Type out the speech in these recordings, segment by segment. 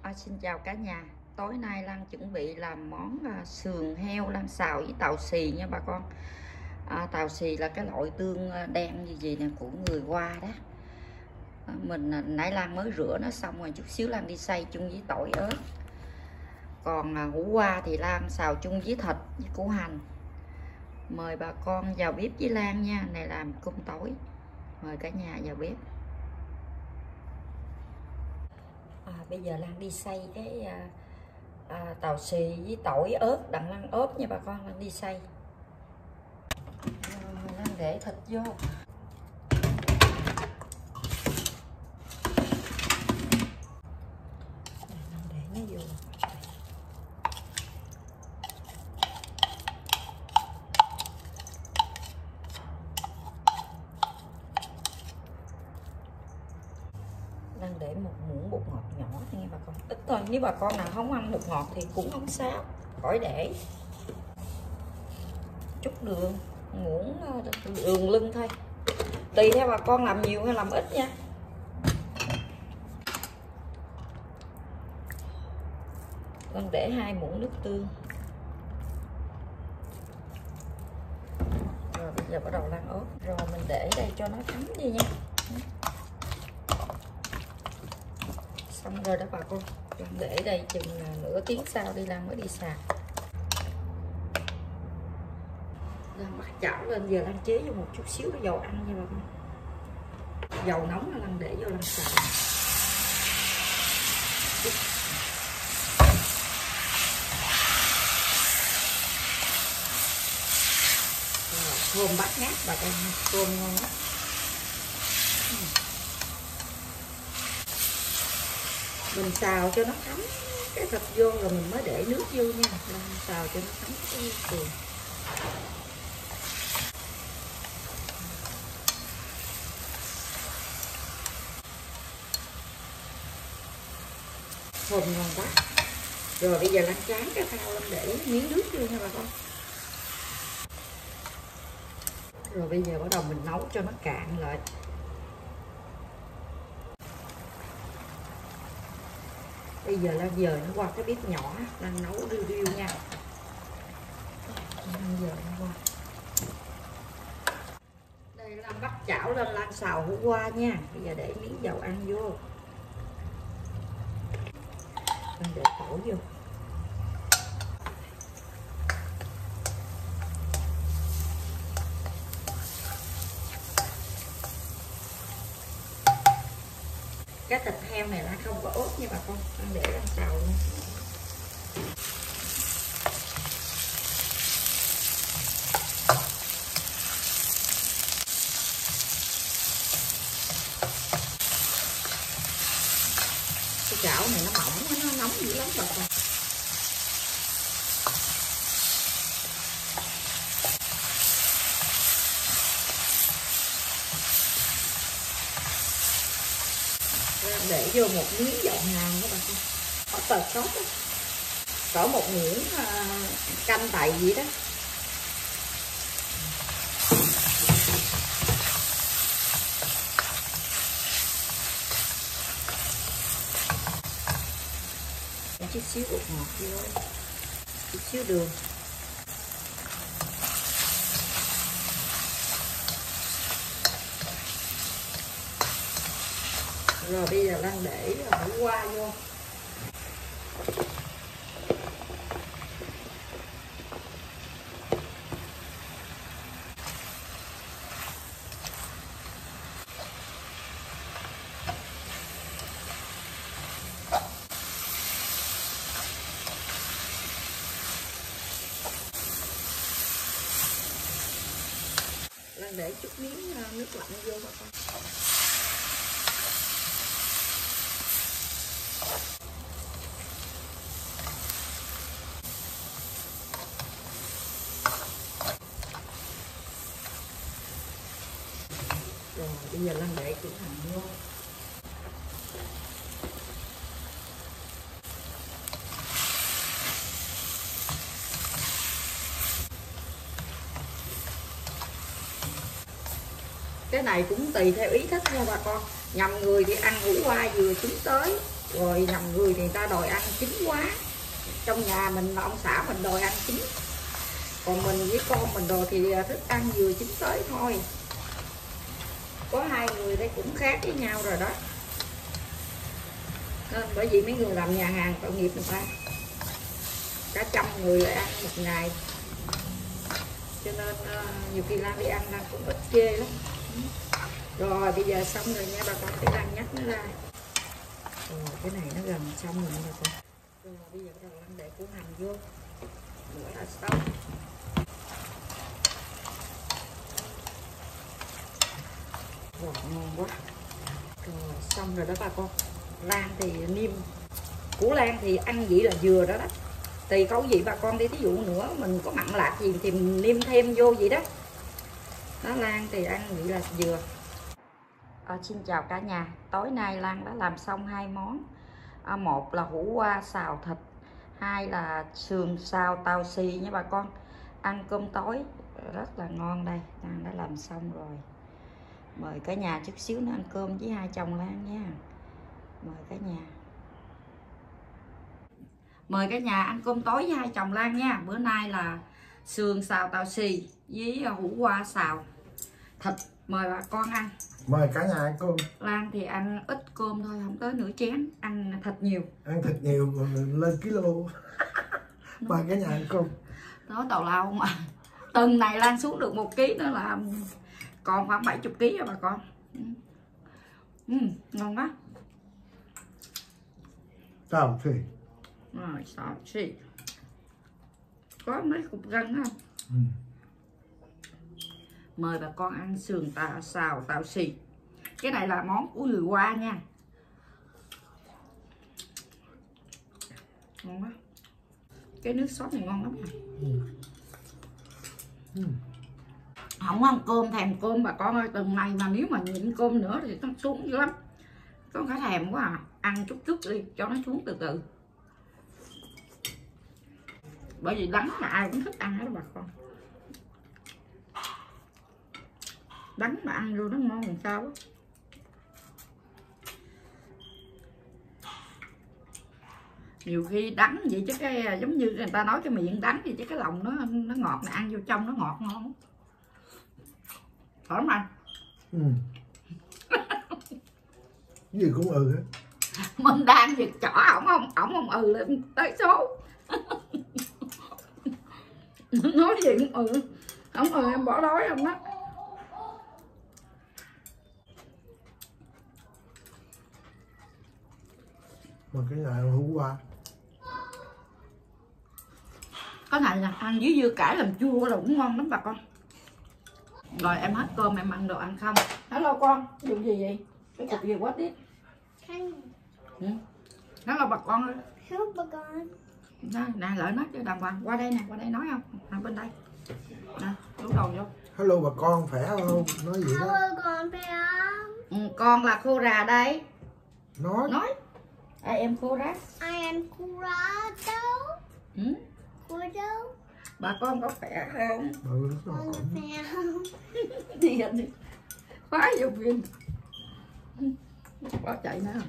Xin chào cả nhà. Tối nay Lan chuẩn bị làm món sườn heo Lan xào với tàu xì nha bà con. Tàu xì là cái loại tương đen như gì nè của người Hoa đó. Nãy Lan mới rửa nó xong rồi, chút xíu Lan đi xay chung với tỏi ớt. Còn hủ qua thì Lan xào chung với thịt với củ hành. Mời bà con vào bếp với Lan nha. Này làm cơm tối. Mời cả nhà vào bếp. Bây giờ Lan đi xay cái tàu xì với tỏi ớt đặng Lan ốp nha bà con. Lan đi xay Lan để thịt vô. Lan để nó vô. Lan để một muỗng bột ngọt nhỏ nha bà con, ít thôi. Nếu bà con nào không ăn bột ngọt thì cũng không sao, khỏi để. Chút đường, muỗng đường lưng thôi, tùy theo bà con làm nhiều hay làm ít nha. Lan để 2 muỗng nước tương. Rồi bây giờ bắt đầu Lan ốp. Rồi mình để đây cho nó thấm đi nha. Xong rồi đó bà con. Lan để đây chừng nửa tiếng sau đi Lan mới đi sạc. Lan bắt chảo lên, giờ Lan chế vô một chút xíu cái dầu ăn nha bà con. Dầu nóng là Lan để vô Lan xào. Thơm bát ngát bà con, thơm ngon lắm. Mình xào cho nó thấm cái thịt vô rồi mình mới để nước vô nha. Mình xào cho nó thấm cái sườn. Thơm ngon quá. Rồi bây giờ Lan tráng cái thau lên để miếng nước vô nha bà con. Rồi bây giờ bắt đầu mình nấu cho nó cạn lại. Bây giờ Lan dời nó qua cái bếp nhỏ, Lan nấu riu riu nha. Lan dời nó qua. Đây Lan bắt chảo lên Lan xào hủ qua nha. Bây giờ để miếng dầu ăn vô. Lan để tỏi vô. Cái thịt heo này Lan không có ốp nha bà con, Lan để Lan xào luôn. Cái chảo này nó mỏng, nó nóng dữ lắm bà con. Để vô một miếng dầu hào các bạn con, có tờ sốt đó, cỡ một muỗng canh tày gì đó. Một chút xíu bột ngọt vô, chút xíu đường. Rồi bây giờ Lan để hủ qua vô. Lan để chút miếng nước lạnh vô bà con. Rồi bây giờ Lan để củ hành vô. Cái này cũng tùy theo ý thích nha bà con. Nhầm người thì ăn hủ qua vừa chín tới, Rồi nhầm người thì người ta đòi ăn chín quá. Trong nhà mình ông xã mình đòi ăn chín, còn mình với con mình đồ thì thích ăn vừa chín tới thôi. Có hai người đây cũng khác với nhau rồi đó. Nên bởi vì mấy người làm nhà hàng tội nghiệp người ta, cả trăm người lại ăn một ngày, cho nên nhiều khi Lan đi ăn Lan cũng ít chê lắm. Rồi bây giờ xong rồi nha bà con, để Lan nhắc nó ra. Rồi cái này nó gần xong rồi nha bà con. Rồi bây giờ Lan để củ hành vô nữa là xong. Rồi ngon quá. Rồi xong rồi đó bà con. Lan thì niêm, củ Lan thì ăn vậy là vừa đó đó. Tùy khẩu vị bà con đi, thí dụ nữa mình có mặn lạc gì thì mình nêm thêm vô vậy đó. Đó, Lan thì ăn vậy là vừa. Xin chào cả nhà. Tối nay Lan đã làm xong hai món. Một là hủ qua xào thịt, hai là sườn xào tàu xì nha bà con. Ăn cơm tối rất là ngon đây. Lan đã làm xong rồi. Mời cả nhà chút xíu nữa ăn cơm với hai chồng Lan nha. Mời cả nhà. Mời cả nhà ăn cơm tối với hai chồng Lan nha. Bữa nay là sườn xào tàu xì với hủ qua xào thịt. Mời bà con ăn. Mời cả nhà ăn cơm. Lan thì ăn ít cơm thôi, không tới nửa chén. Ăn thịt nhiều. Ăn thịt nhiều lên kilo. Mời cả nhà ăn cơm. Đó tào lao không ạ. Tuần này Lan xuống được 1 kg nữa là còn khoảng 70 kg rồi bà con. Ngon quá. Tàu xì. Rồi xào xì. Có mấy cục gân không? Mời bà con ăn sườn xào tàu xì. Cái này là món của người Hoa nha. Ngon quá. Cái nước sốt này ngon lắm nè. Không ăn cơm, thèm cơm bà con ơi. Tuần này mà nếu mà nhịn cơm nữa thì nó xuống dữ lắm. Con khá thèm quá à. Ăn chút chút đi cho nó xuống từ từ. Bởi vì đắng mà ai cũng thích ăn hết đó bà con. Đắng mà ăn vô nó ngon làm sao á. Nhiều khi đắng vậy chứ cái giống như người ta nói cái miệng đắng thì chứ cái lòng nó ngọt, này ăn vô trong nó ngọt ngon. Thoải mái. Gì cũng hết. Mình đang việc chỏ ổng không lên tới số. Nói gì cũng không em bỏ đói không đó. Mà cái này hủ qua. Cái này là ăn với dưa cải làm chua là cũng ngon lắm bà con. Rồi em hết cơm em ăn đồ ăn không? Hello con, dùng gì vậy? Cái cục gì quá tiếp? Hello bà con ơi. Hello bà con. Nè lợi nói cho đàng hoàng. Qua đây nè, qua đây nói không? Bên đây. Nè, đổ đầu vô. Hello bà con, khỏe không? Nói gì đó. Hello con phải không? Con là khô rà đây. Nói. Em khô rá. I am Kurado. Kurado. Bà con có khỏe không? Con khỏe không? Đi đi. Khóa vô viên. Có chạy nữa.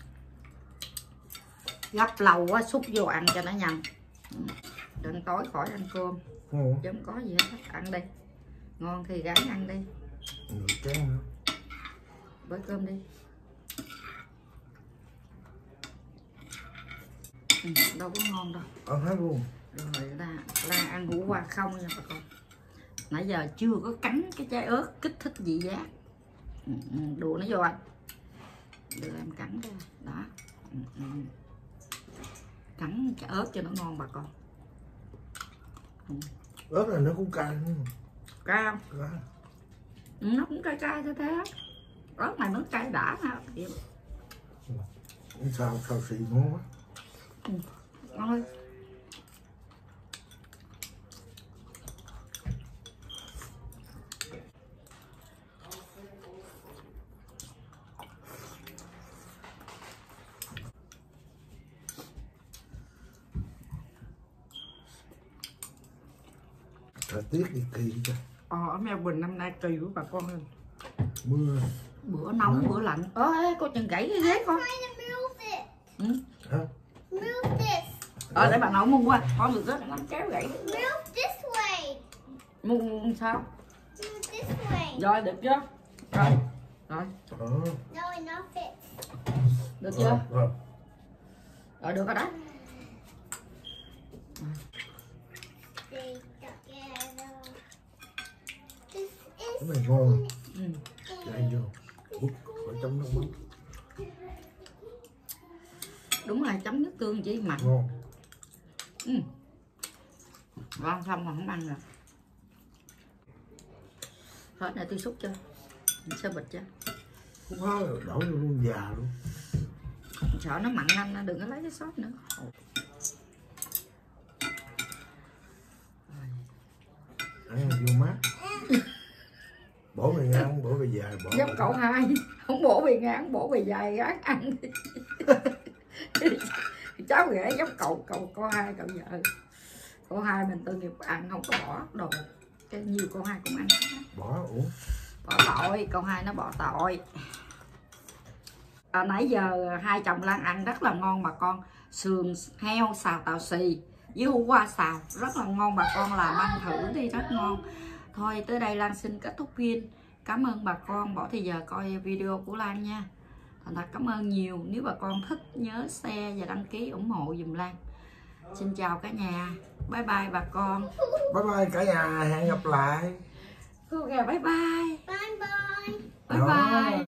Gấp lầu quá xúc vô ăn cho nó nhanh. Đừng tối khỏi ăn cơm. Chứ không có gì hết. Ăn đi. Ngon thì gắn ăn đi. Bới cơm đi. Đâu có ngon đâu. Ăn hết luôn. Rồi là ăn hủ qua không nha bà con. Nãy giờ chưa có cắn cái trái ớt kích thích vị giác. Đùa nó vô anh. Đưa em cắn ra. Đó. Cắn cái ớt cho nó ngon bà con. Ớt này nó cũng cay. Cay không? Cay. Nó cũng cay cay thế. Ớt này nó cay đã ha. Xào xì ngon quá. Ngon ơi. Thời tiết thì kỳ kìa. Ở Melbourne năm nay kỳ của bà con ơi. Mưa. Bữa nóng bữa lạnh. Ê, cô chừng gãy cái ghế con. Hả? Move this. Để bà nội mua qua. Con được rất lắm kéo gãy. Move this way. Mua sao? Move this way. Rồi được chưa? Rồi. Rồi. No, enough it. Được chưa? Rồi. Rồi được rồi đó. Stay together. This is Cái này ngon. Ừ. Chạy vô. Út, khỏi chấm nước mắm. Đúng rồi, chấm nước tương chỉ mặn. Ngon. Ngon xong mà không ăn rồi. Hết này tôi xúc cho. Mình sơ bịch cho. Không có đổ vô luôn già luôn. Sợ nó mặn nhanh, đừng có lấy cái sốt nữa. Ăn vô mát. Bổ về ngang, bổ về dài, bổ. Giống cậu hai, không bổ về ngang, bổ về dài gán ăn. Cháu ghẻ giống cậu hai, cậu vợ. Cậu hai mình tự nghiệp ăn không có bỏ đồ. Cái nhiều cậu hai cũng ăn. Bỏ uống. Bỏ tội, cậu hai nó bỏ tội. Nãy giờ hai chồng Lan ăn rất là ngon bà con. Sườn heo xào tàu xì với hủ qua xào rất là ngon bà con, làm ăn thử đi rất ngon. Thôi tới đây Lan xin kết thúc viên. Cảm ơn bà con bỏ thời giờ coi video của Lan nha. Thành thật cảm ơn nhiều. Nếu bà con thích nhớ share và đăng ký ủng hộ dùm Lan. Xin chào cả nhà. Bye bye bà con. Bye bye cả nhà, hẹn gặp lại. Cô gà bye bye. bye bye. Bye bye.